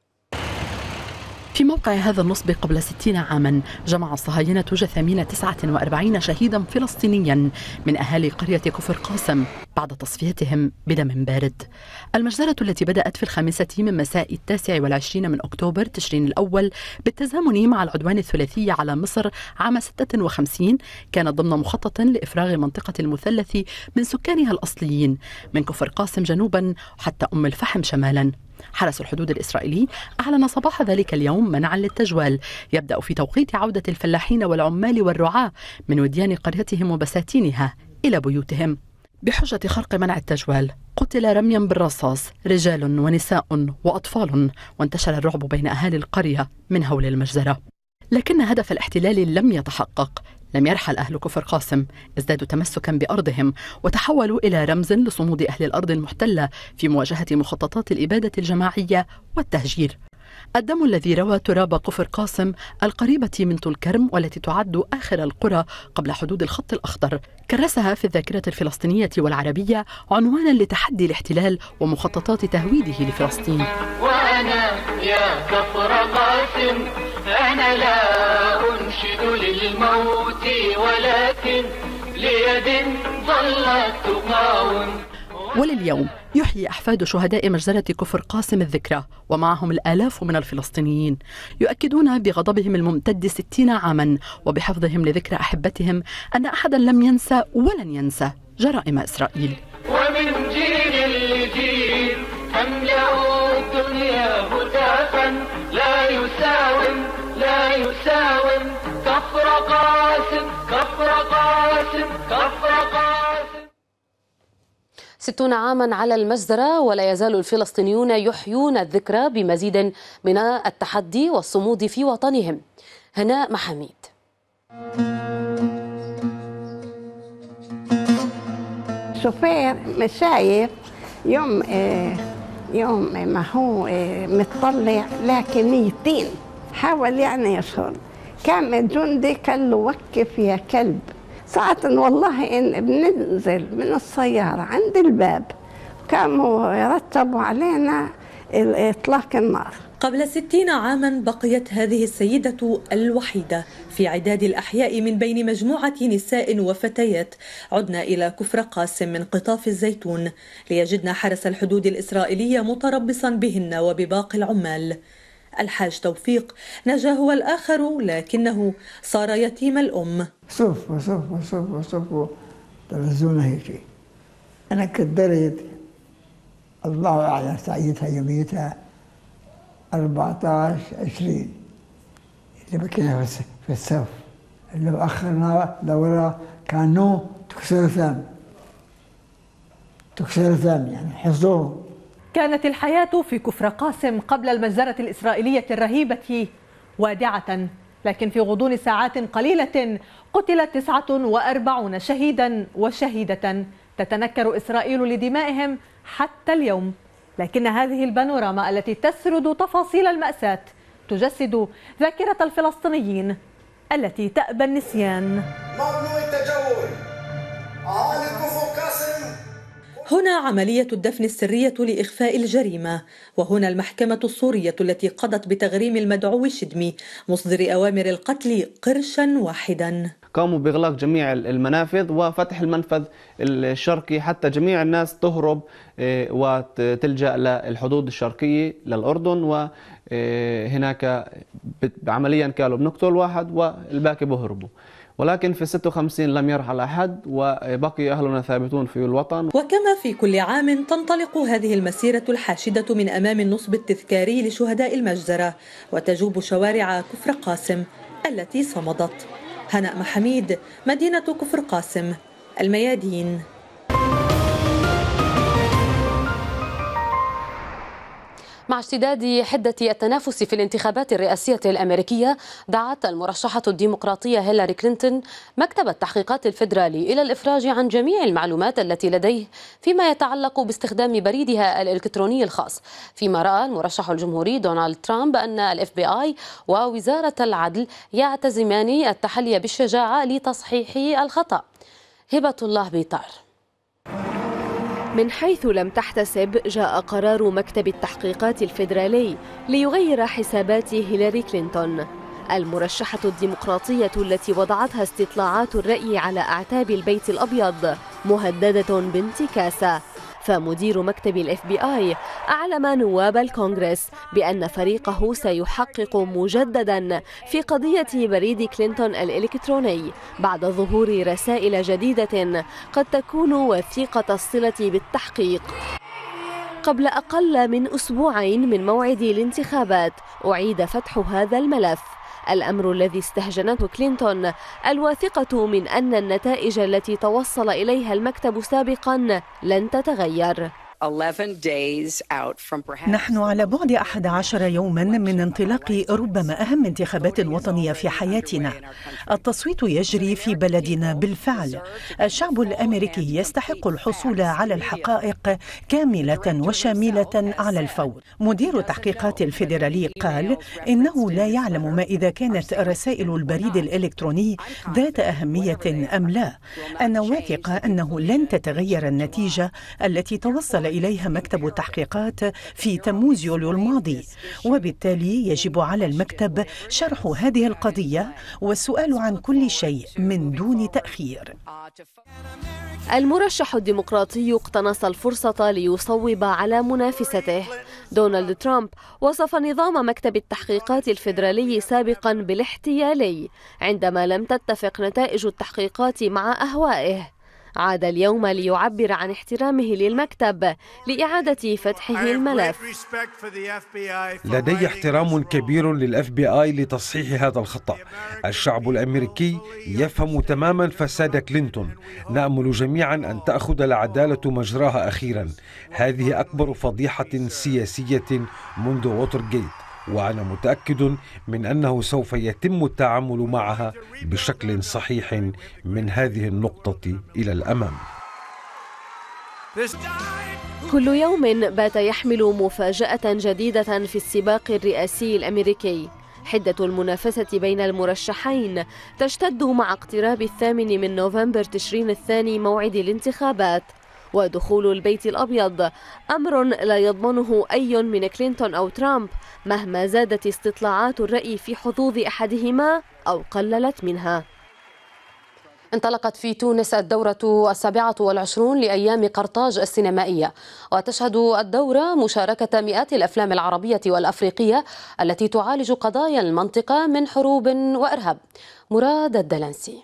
في موقع هذا النصب قبل 60 عاما جمع الصهاينة جثامين 49 شهيدا فلسطينيا من أهالي قرية كفر قاسم بعد تصفيتهم بدم بارد. المجزرة التي بدأت في 5 من مساء 29 من أكتوبر تشرين الأول بالتزامن مع العدوان الثلاثي على مصر عام 56 كانت ضمن مخطط لإفراغ منطقة المثلث من سكانها الأصليين من كفر قاسم جنوبا حتى أم الفحم شمالا. حرس الحدود الإسرائيلي أعلن صباح ذلك اليوم منعا للتجوال يبدأ في توقيت عودة الفلاحين والعمال والرعاة من وديان قريتهم وبساتينها إلى بيوتهم. بحجة خرق منع التجوال قتل رميا بالرصاص رجال ونساء وأطفال، وانتشر الرعب بين أهالي القرية من هول المجزرة. لكن هدف الاحتلال لم يتحقق. لم يرحل أهل كفر قاسم، ازدادوا تمسكا بأرضهم وتحولوا إلى رمز لصمود أهل الأرض المحتلة في مواجهة مخططات الإبادة الجماعية والتهجير. الدم الذي روى تراب كفر قاسم القريبة من طول كرم والتي تعد آخر القرى قبل حدود الخط الأخضر كرسها في الذاكرة الفلسطينية والعربية عنوانا لتحدي الاحتلال ومخططات تهويده لفلسطين. وأنا يا كفر قاسم أنا لا أنشد للموت ولكن ليد ظلت تقاوم. ولليوم يحيي أحفاد شهداء مجزرة كفر قاسم الذكرى ومعهم الآلاف من الفلسطينيين يؤكدون بغضبهم الممتد 60 عاما وبحفظهم لذكرى أحبتهم أن أحدا لم ينسى ولن ينسى جرائم إسرائيل. ومن جيل لجيل أملأ الدنيا هتافا لا يساوم كفر قاسم كفر قاسم كفر قاسم. 60 عاما على المجزرة ولا يزال الفلسطينيون يحيون الذكرى بمزيد من التحدي والصمود في وطنهم. هناء محميد. شوفير مش شايف يوم ما هو متطلع لكن يطين، حاول يعني يشهر. كان جندي قال له وقف يا كلب. ساعة والله إن بننزل من السيارة عند الباب كانوا يرتبوا علينا إطلاق النار. قبل 60 عاما بقيت هذه السيدة الوحيدة في عداد الأحياء من بين مجموعة نساء وفتيات عدن إلى كفر قاسم من قطاف الزيتون ليجدن حرس الحدود الإسرائيلية متربصا بهن وبباقي العمال. الحاج توفيق نجا هو الآخر لكنه صار يتيم الأم. صفوا تلزونا هيك. أنا كدرت الله أعلم سعيتها يوميتها 14 20 اللي بكينا في الصف اللي أخرنا لورا كانوا تكسر ثم يعني حصون. كانت الحياة في كفر قاسم قبل المجزرة الإسرائيلية الرهيبة وادعة، لكن في غضون ساعات قليلة قتل 49 شهيدا وشهيدة تتنكر إسرائيل لدمائهم حتى اليوم. لكن هذه البانوراما التي تسرد تفاصيل المأساة تجسد ذاكرة الفلسطينيين التي تأبى النسيان. ممنوع التجول. أهالي كفر قاسم. هنا عملية الدفن السرية لإخفاء الجريمة، وهنا المحكمة السورية التي قضت بتغريم المدعو الشدمي مصدر أوامر القتل قرشا واحدا. قاموا بإغلاق جميع المنافذ وفتح المنفذ الشرقي حتى جميع الناس تهرب وتلجأ للحدود الشرقية للأردن، وهناك عمليا كانوا بنقتل واحد والباقي بهربوا، ولكن في 56 لم يرحل أحد وبقي أهلنا ثابتون في الوطن. وكما في كل عام تنطلق هذه المسيرة الحاشدة من أمام النصب التذكاري لشهداء المجزرة وتجوب شوارع كفر قاسم التي صمدت. هناء محميد، مدينة كفر قاسم، الميادين. مع اشتداد حدة التنافس في الانتخابات الرئاسية الأمريكية، دعت المرشحة الديمقراطية هيلاري كلينتون مكتب التحقيقات الفيدرالي إلى الإفراج عن جميع المعلومات التي لديه فيما يتعلق باستخدام بريدها الإلكتروني الخاص، فيما رأى المرشح الجمهوري دونالد ترامب أن ال FBI ووزارة العدل يعتزمان التحلي بالشجاعة لتصحيح الخطأ. هبة الله بيطار. من حيث لم تحتسب، جاء قرار مكتب التحقيقات الفيدرالي ليغير حسابات هيلاري كلينتون، المرشحة الديمقراطية التي وضعتها استطلاعات الرأي على أعتاب البيت الأبيض مهددة بانتكاسة. فمدير مكتب ال FBI أعلم نواب الكونغرس بأن فريقه سيحقق مجددا في قضية بريد كلينتون الإلكتروني بعد ظهور رسائل جديدة قد تكون وثيقة الصلة بالتحقيق. قبل أقل من أسبوعين من موعد الانتخابات أعيد فتح هذا الملف، الأمر الذي استهجنته كلينتون الواثقة من أن النتائج التي توصل إليها المكتب سابقا لن تتغير. نحن على بعد 11 يوما من انطلاق ربما أهم انتخابات وطنية في حياتنا. التصويت يجري في بلدنا بالفعل. الشعب الأمريكي يستحق الحصول على الحقائق كاملة وشاملة على الفور. مدير التحقيقات الفيدرالي قال إنه لا يعلم ما إذا كانت رسائل البريد الإلكتروني ذات أهمية أم لا. أنا واثقة أنه لن تتغير النتيجة التي توصل إليها مكتب التحقيقات في تموز يوليو الماضي، وبالتالي يجب على المكتب شرح هذه القضية والسؤال عن كل شيء من دون تأخير. المرشح الديمقراطي اقتنص الفرصة ليصوب على منافسته. دونالد ترامب وصف نظام مكتب التحقيقات الفيدرالي سابقا بالاحتيالي عندما لم تتفق نتائج التحقيقات مع أهوائه. عاد اليوم ليعبر عن احترامه للمكتب لإعادة فتحه الملف. لدي احترام كبير للFBI لتصحيح هذا الخطأ. الشعب الأمريكي يفهم تماما فساد كلينتون. نأمل جميعا أن تأخذ العدالة مجراها أخيرا. هذه أكبر فضيحة سياسية منذ ووترغيت، وأنا متأكد من أنه سوف يتم التعامل معها بشكل صحيح من هذه النقطة إلى الأمام. كل يوم بات يحمل مفاجأة جديدة في السباق الرئاسي الأمريكي. حدة المنافسة بين المرشحين تشتد مع اقتراب 8 من نوفمبر تشرين الثاني موعد الانتخابات، ودخول البيت الأبيض أمر لا يضمنه أي من كلينتون أو ترامب مهما زادت استطلاعات الرأي في حظوظ أحدهما أو قللت منها. انطلقت في تونس الدورة 27 لأيام قرطاج السينمائية، وتشهد الدورة مشاركة مئات الأفلام العربية والأفريقية التي تعالج قضايا المنطقة من حروب وإرهاب. مراد الدلنسي.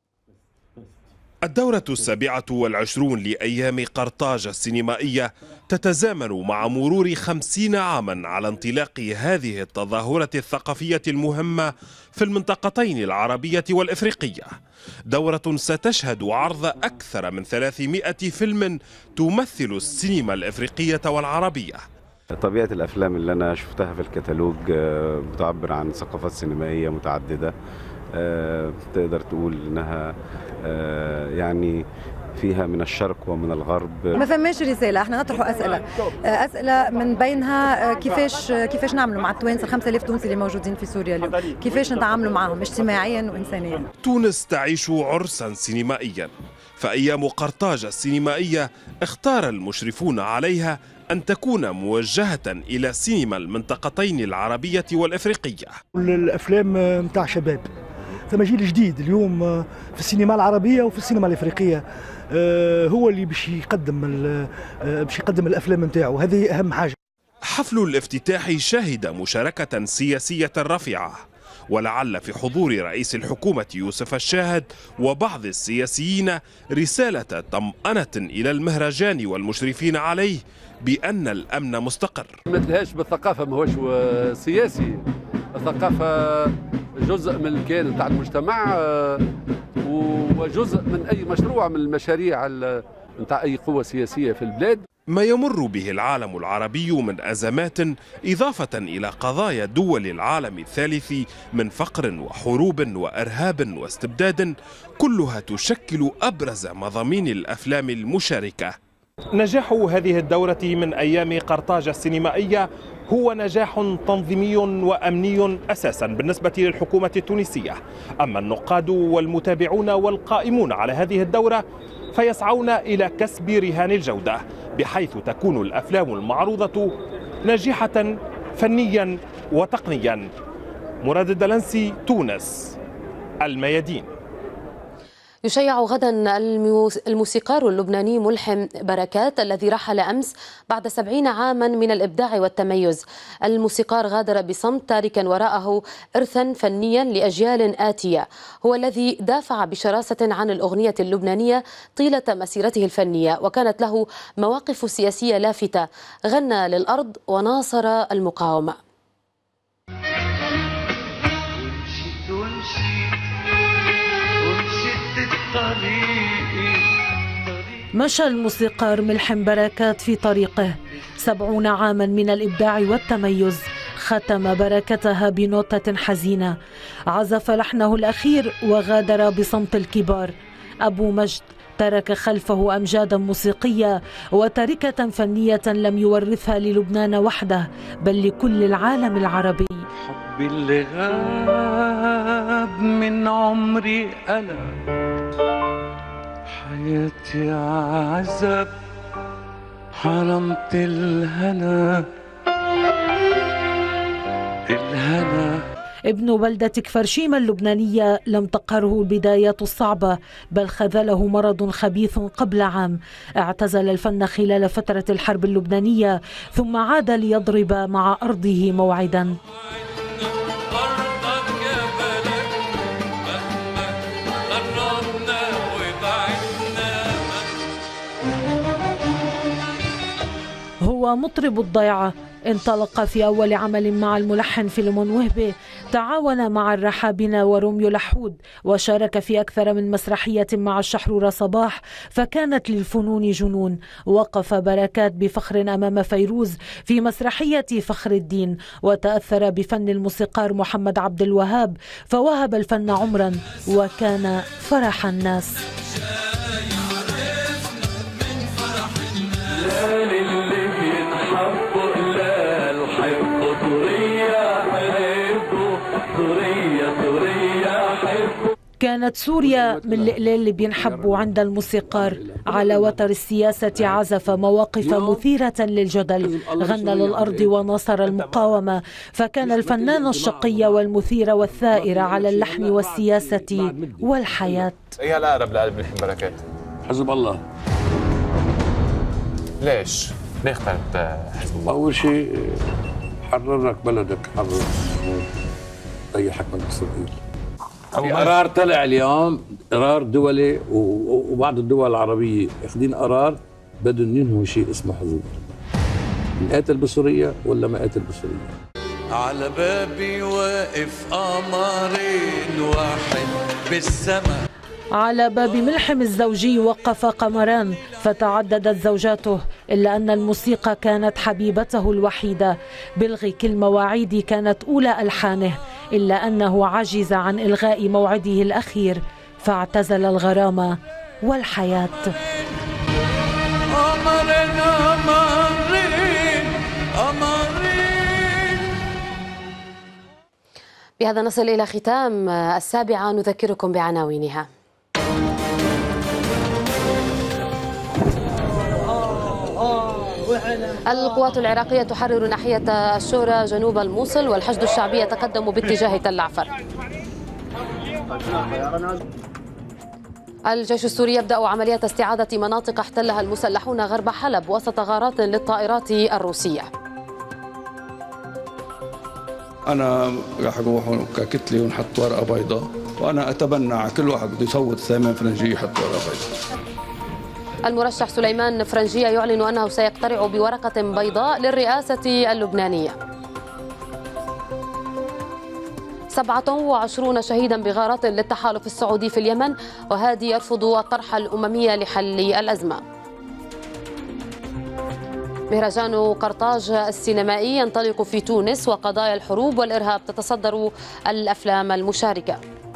الدورة 27 لأيام قرطاج السينمائية تتزامن مع مرور 50 عاما على انطلاق هذه التظاهرة الثقافية المهمة في المنطقتين العربية والإفريقية. دورة ستشهد عرض أكثر من 300 فيلم تمثل السينما الإفريقية والعربية. طبيعة الأفلام اللي أنا شفتها في الكتالوج بتعبر عن ثقافات سينمائية متعددة. تقدر تقول إنها يعني فيها من الشرق ومن الغرب. ما فماش رسالة، احنا نطرح أسئلة من بينها كيفاش نعملوا مع التوانسة 5000 تونسي اللي موجودين في سوريا اليوم، كيفاش نتعاملوا معهم اجتماعيا وإنسانيا. تونس تعيش عرسا سينمائيا، فأيام قرطاج السينمائية اختار المشرفون عليها أن تكون موجهة إلى سينما المنطقتين العربية والإفريقية. الأفلام متاع شباب، ثم جيل جديد اليوم في السينما العربية وفي السينما الإفريقية هو اللي باش يقدم الأفلام نتاعو، هذه أهم حاجة. حفل الافتتاح شهد مشاركة سياسية رفيعة، ولعل في حضور رئيس الحكومة يوسف الشاهد وبعض السياسيين رسالة طمأنة إلى المهرجان والمشرفين عليه بأن الأمن مستقر. مثلهاش بالثقافة، ما هوش سياسي، الثقافة جزء من الكيان نتاع المجتمع وجزء من أي مشروع من المشاريع نتاع أي قوة سياسية في البلاد. ما يمر به العالم العربي من أزمات إضافة إلى قضايا دول العالم الثالث من فقر وحروب وإرهاب واستبداد، كلها تشكل أبرز مضامين الأفلام المشاركة. نجاح هذه الدورة من أيام قرطاج السينمائية هو نجاح تنظيمي وأمني أساسا بالنسبة للحكومة التونسية. أما النقاد والمتابعون والقائمون على هذه الدورة فيسعون إلى كسب رهان الجودة، بحيث تكون الأفلام المعروضة ناجحة فنيا وتقنيا. مراد الدلنسي، تونس، الميادين. يشيع غدا الموسيقار اللبناني ملحم بركات الذي رحل أمس بعد 70 عاما من الإبداع والتميز. الموسيقار غادر بصمت تاركا وراءه إرثا فنيا لأجيال آتية. هو الذي دافع بشراسة عن الأغنية اللبنانية طيلة مسيرته الفنية، وكانت له مواقف سياسية لافتة. غنى للأرض وناصر المقاومة. مشى الموسيقار ملحم بركات في طريقه 70 عاما من الإبداع والتميز. ختم بركتها بنوتة حزينة، عزف لحنه الأخير وغادر بصمت الكبار. أبو مجد ترك خلفه أمجادا موسيقية وتركة فنية لم يورثها للبنان وحده بل لكل العالم العربي. حبي اللي غاب من عمري أنا، حياتي عذاب، حرمت الهنا. ابن بلدة كفرشيم اللبنانية لم تقهره البدايات الصعبة بل خذله مرض خبيث قبل عام. اعتزل الفن خلال فترة الحرب اللبنانية ثم عاد ليضرب مع أرضه موعدا. ومطرب الضيعة انطلق في أول عمل مع الملحن فيلمون وهبي، تعاون مع الرحابنة وروميو لحود، وشارك في أكثر من مسرحية مع الشحرورة صباح، فكانت للفنون جنون. وقف بركات بفخر أمام فيروز في مسرحية فخر الدين، وتأثر بفن الموسيقار محمد عبد الوهاب، فوهب الفن عمرا وكان فرح الناس. كانت سوريا من القليل اللي بينحبوا عند الموسيقار. على وتر السياسة عزف مواقف مثيرة للجدل، غنى للأرض وناصر المقاومة، فكان الفنان الشقي والمثير والثائر على اللحن والسياسة والحياة. ايه الأقرب لقلب ملحم بركات؟ حزب الله. ليش؟ ليه اخترت حزب الله؟ أول شيء حررك بلدك، حرر أي حكم إسرائيل. في قرار طلع اليوم، قرار دولي، وبعض الدول العربية اخذين قرار بدهم ينهوا شيء اسمه حدود. نقاتل بسوريا ولا ما قاتل بسوريا؟ على بابي واقف قمرين، واحد بالسماء. على باب ملحم الزوجي وقف قمران، فتعددت زوجاته، إلا أن الموسيقى كانت حبيبته الوحيدة. بلغي كل مواعيد كانت أولى ألحانه، إلا أنه عجز عن إلغاء موعده الأخير، فاعتزل الغرام والحياة. قمرين قمرين قمرين. بهذا نصل إلى ختام 7، نذكركم بعناوينها. القوات العراقية تحرر ناحية الشورى جنوب الموصل، والحشد الشعبي يتقدم باتجاه تل عفر. الجيش السوري يبدأ عملية استعادة مناطق احتلها المسلحون غرب حلب وسط غارات للطائرات الروسية. أنا راح أروح ككتلة ونحط ورقة بيضاء، وأنا أتبنى على كل واحد بده يصوت ثامن فرنجية يحط ورقة بيضاء. المرشح سليمان فرنجية يعلن أنه سيقترع بورقة بيضاء للرئاسة اللبنانية. 27 شهيدا بغارات للتحالف السعودي في اليمن، وهادي يرفض الطرح الأممي لحل الأزمة. مهرجان قرطاج السينمائي ينطلق في تونس، وقضايا الحروب والإرهاب تتصدر الأفلام المشاركة.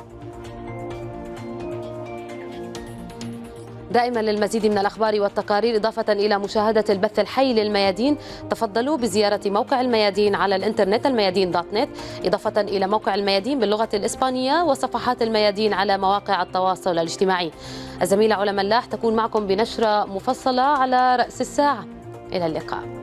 دائما للمزيد من الأخبار والتقارير إضافة إلى مشاهدة البث الحي للميادين، تفضلوا بزيارة موقع الميادين على الإنترنت الميادين.net، إضافة إلى موقع الميادين باللغة الإسبانية وصفحات الميادين على مواقع التواصل الاجتماعي. الزميلة علا ملاح تكون معكم بنشرة مفصلة على رأس الساعة. إلى اللقاء.